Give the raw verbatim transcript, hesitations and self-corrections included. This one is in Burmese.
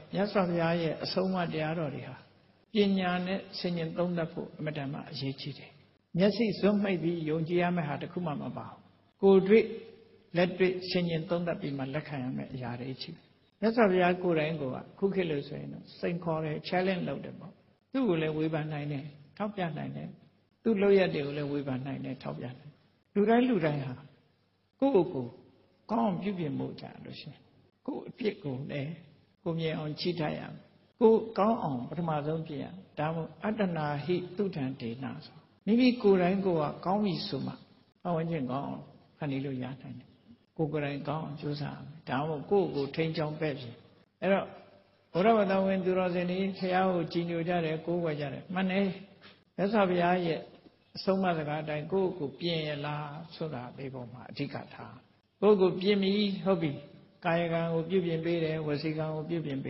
မြတ်စွာဘုရားရဲ့အဆုံးအမတရားတော်တွေဟာပညာနဲ့ဆင်ញင်သုံးသပ်ဖို့အမတန်မှအရေးကြီးတယ်မျက်စိစွန့်မိတ်ပြီးယုံကြည်ရမယ့်ဟာတခုမှမပါဘူးကိုယ်တွေ့လက်တွေ့ဆင်ញင်သုံးသပ်ပြီးမှလက်ခံရမယ့်အရာတွေရှိတယ်မြတ်စွာဘုရားကိုယ်တိုင်ကခုခေတ်လို့ဆိုရင်တော့စိန်ခေါ်တယ် challenge လုပ်တယ်ပေါ့သူ့ကိုလည်းဝေဖန်နိုင်တယ်ထောက်ပြနိုင်တယ်သူ့လုပ်ရက်တွေကိုလည်းဝေဖန်နိုင်တယ်ထောက်ပြနိုင်လူတိုင်းလူတိုင်းဟာကိုယ့်ကိုယ်ကောင်းအောင်ပြုပြင်ဖို့ကြလို့ရှိရင်ကိုယ့်အပြစ်ကိုလည်းကိုမြင်အောင်ချိထားရမယ်ကိုကောင်းအောင်ပထမဆုံးပြင်ရဒါမို့အတ္တနာဟိတုထံဒေနာဆိုမိမိကိုယ်တိုင်ကိုယ်ကကောင်းပြီဆိုမှအဝင်ချင်းကောင်းအောင်ဖန်တီးလို့ရနိုင်တယ်ကိုယ်ကိုယ်တိုင်ကောင်းအောင်ကြိုးစားရမယ်ဒါမို့ကိုယ့်ကိုထိန်းချောင်းပဲ့ပြီအဲ့တော့ဘုရားဘာသာဝင်သူတော်စင်တွေဖရာကိုကြည်ညိုကြတယ်ကိုးကွယ်ကြတယ်မှန်တယ်မြတ်စွာဘုရားရဲ့အဆုံးအမစကားအတိုင်းကိုယ့်ကိုပြင်ရလားဆိုတာလေးပေါ်မှာအဓိကထားကိုယ့်ကိုပြင်ပြီဟုတ်ပြီကာယကံကိုပြုပြင်ပေးတယ်ဝစီကံကိုပြုပြင်ပေး